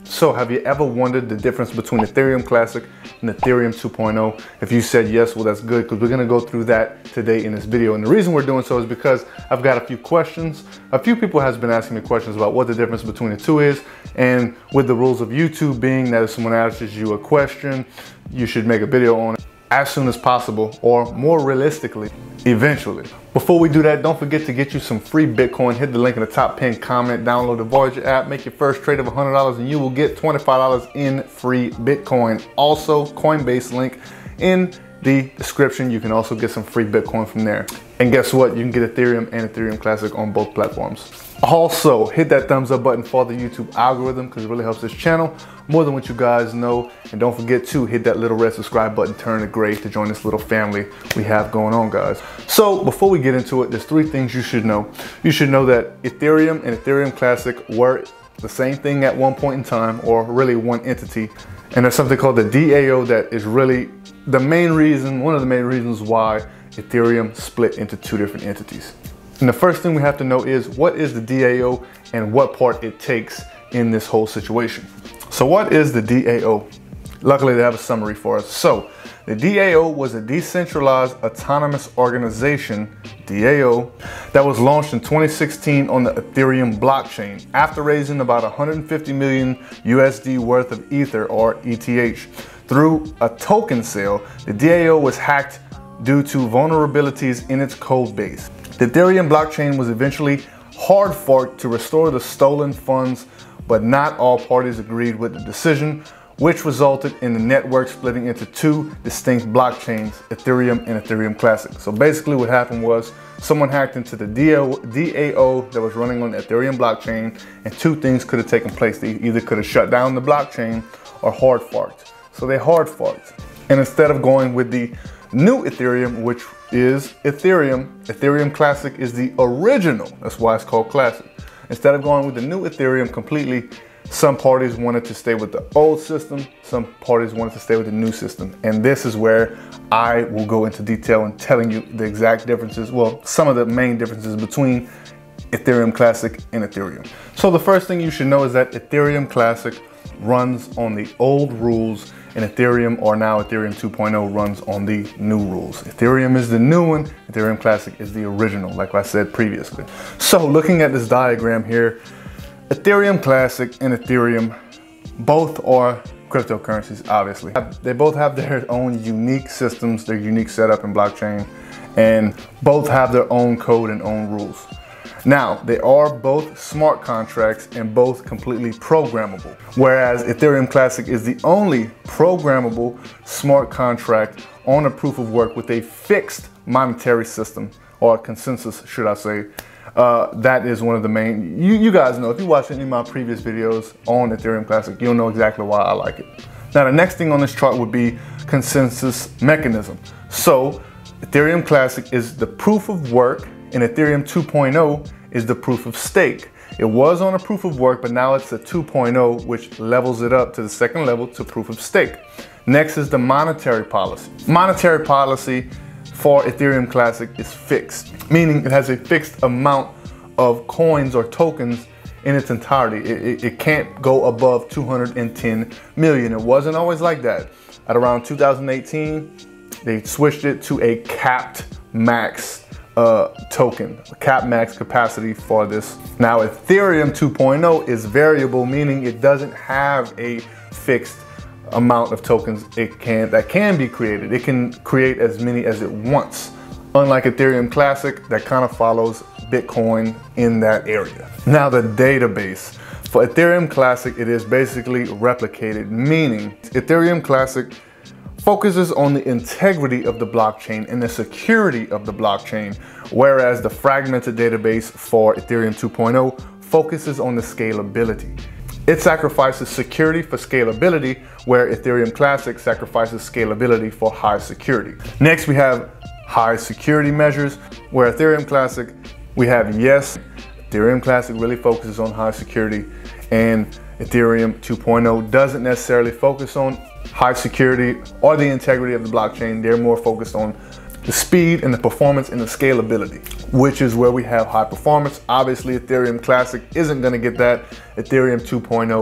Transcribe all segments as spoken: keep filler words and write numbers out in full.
So have you ever wondered the difference between Ethereum Classic and Ethereum two point oh? If you said yes, well that's good, because we're gonna go through that today in this video. And the reason we're doing so is because I've got a few questions. A few people has been asking me questions about what the difference between the two is, and with the rules of YouTube being that if someone asks you a question, you should make a video on it as soon as possible, or more realistically, eventually. Before we do that, don't forget to get you some free Bitcoin. Hit the link in the top pinned comment, download the Voyager app, make your first trade of one hundred dollars and you will get twenty-five dollars in free Bitcoin. Also, Coinbase link in the description. You can also get some free Bitcoin from there. And guess what? You can get Ethereum and Ethereum Classic on both platforms. Also, hit that thumbs up button for the YouTube algorithm because it really helps this channel more than what you guys know. And don't forget to hit that little red subscribe button, turn it gray to join this little family we have going on, guys. So before we get into it, there's three things you should know. You should know that Ethereum and Ethereum Classic were the same thing at one point in time, or really one entity. And there's something called the D A O that is really the main reason, one of the main reasons why Ethereum split into two different entities. And the first thing we have to know is what is the D A O and what part it takes in this whole situation. So what is the D A O? Luckily they have a summary for us. So the D A O was a decentralized autonomous organization, D A O, that was launched in twenty sixteen on the Ethereum blockchain after raising about one hundred fifty million U S D worth of Ether, or E T H. Through a token sale, the D A O was hacked due to vulnerabilities in its code base. The Ethereum blockchain was eventually hard forked to restore the stolen funds, but not all parties agreed with the decision, which resulted in the network splitting into two distinct blockchains, Ethereum and Ethereum Classic. So basically what happened was someone hacked into the D A O that was running on the Ethereum blockchain, and two things could have taken place. They either could have shut down the blockchain or hard forked. So they hard forked. And instead of going with the new Ethereum, which is Ethereum, Ethereum Classic is the original. That's why it's called Classic. Instead of going with the new Ethereum completely, some parties wanted to stay with the old system, some parties wanted to stay with the new system. And this is where I will go into detail in telling you the exact differences, well, some of the main differences between Ethereum Classic and Ethereum. So the first thing you should know is that Ethereum Classic runs on the old rules, and Ethereum, or now Ethereum two point oh, runs on the new rules. Ethereum is the new one, Ethereum Classic is the original, like I said previously. So looking at this diagram here, Ethereum Classic and Ethereum both are cryptocurrencies, obviously. They both have their own unique systems, their unique setup in blockchain, and both have their own code and own rules. Now, they are both smart contracts and both completely programmable, whereas Ethereum Classic is the only programmable smart contract on a proof of work with a fixed monetary system, or consensus, should I say. Uh, that is one of the main, you, you guys know, if you watch any of my previous videos on Ethereum Classic, you'll know exactly why I like it. Now, the next thing on this chart would be consensus mechanism. So, Ethereum Classic is the proof of work, and Ethereum two point oh is the proof of stake. It was on a proof of work, but now it's a two point oh, which levels it up to the second level to proof of stake. Next is the monetary policy. Monetary policy for Ethereum Classic is fixed, meaning it has a fixed amount of coins or tokens in its entirety. It, it, it can't go above two hundred ten million. It wasn't always like that. At around two thousand eighteen, they switched it to a capped max Uh, token, cap max capacity for this. Now Ethereum two point oh is variable, meaning it doesn't have a fixed amount of tokens it can that can be created. It can create as many as it wants. Unlike Ethereum Classic, that kind of follows Bitcoin in that area. Now the database. For Ethereum Classic, it is basically replicated, meaning Ethereum Classic focuses on the integrity of the blockchain and the security of the blockchain, whereas the fragmented database for Ethereum two point oh focuses on the scalability. It sacrifices security for scalability, where Ethereum Classic sacrifices scalability for high security. Next, we have high security measures, where Ethereum Classic, we have yes, Ethereum Classic really focuses on high security, and Ethereum two point oh doesn't necessarily focus on high security or the integrity of the blockchain. They're more focused on the speed and the performance and the scalability, which is where we have high performance. Obviously, Ethereum Classic isn't going to get that. Ethereum two point oh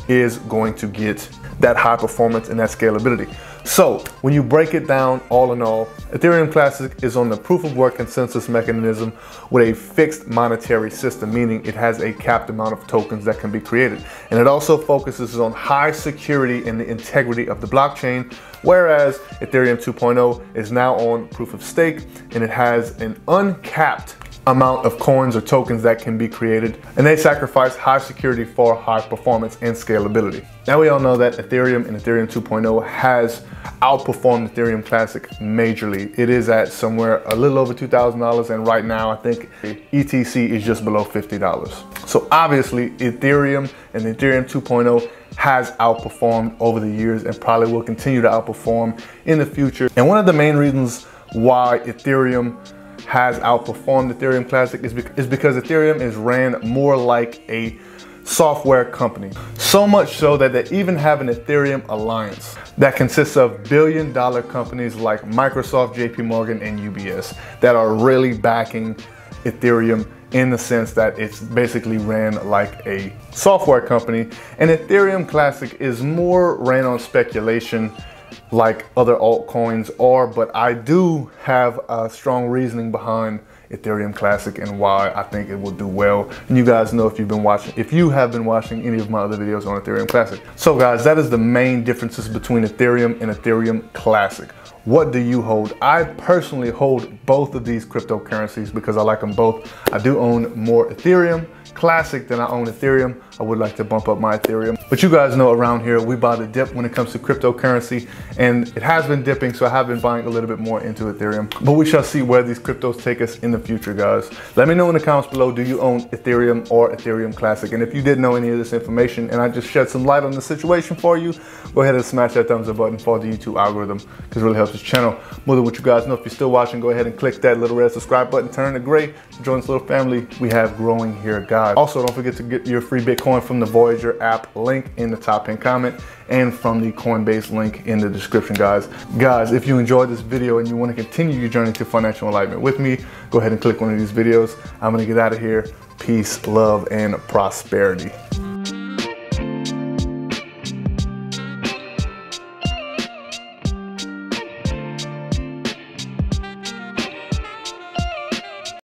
is going to get that high performance and that scalability. So when you break it down, all in all, Ethereum Classic is on the proof of work consensus mechanism with a fixed monetary system, meaning it has a capped amount of tokens that can be created. And it also focuses on high security and the integrity of the blockchain, whereas Ethereum two point oh is now on proof of stake, and it has an uncapped amount of coins or tokens that can be created, and they sacrifice high security for high performance and scalability. Now we all know that Ethereum and Ethereum two point oh has outperformed Ethereum Classic majorly. It is at somewhere a little over two thousand dollars, and right now I think E T C is just below fifty dollars. So obviously Ethereum and Ethereum two point oh has outperformed over the years and probably will continue to outperform in the future. And one of the main reasons why Ethereum has outperformed Ethereum Classic is, is because Ethereum is ran more like a software company. So much so that they even have an Ethereum alliance that consists of billion dollar companies like Microsoft, J P Morgan, and U B S that are really backing Ethereum in the sense that it's basically ran like a software company. And Ethereum Classic is more ran on speculation like other altcoins are, but I do have a strong reasoning behind Ethereum Classic and why I think it will do well. And you guys know if you've been watching, if you have been watching any of my other videos on Ethereum Classic. So guys, that is the main differences between Ethereum and Ethereum Classic. What do you hold? I personally hold both of these cryptocurrencies because I like them both. I do own more Ethereum Classic than I own Ethereum. I would like to bump up my Ethereum. But you guys know around here, we buy the dip when it comes to cryptocurrency, and it has been dipping, so I have been buying a little bit more into Ethereum. But we shall see where these cryptos take us in the future, guys. Let me know in the comments below, do you own Ethereum or Ethereum Classic? And if you didn't know any of this information and I just shed some light on the situation for you, go ahead and smash that thumbs up button for the YouTube algorithm, because it really helps this channel. More than what you guys know, if you're still watching, go ahead and click that little red subscribe button, turn it gray, join this little family we have growing here, guys. Also, don't forget to get your free Bitcoin from the Voyager app, link in the top pinned comment, and from the Coinbase link in the description, guys. Guys, if you enjoyed this video and you want to continue your journey to financial enlightenment with me, go ahead and click one of these videos. I'm gonna get out of here. Peace, love, and prosperity.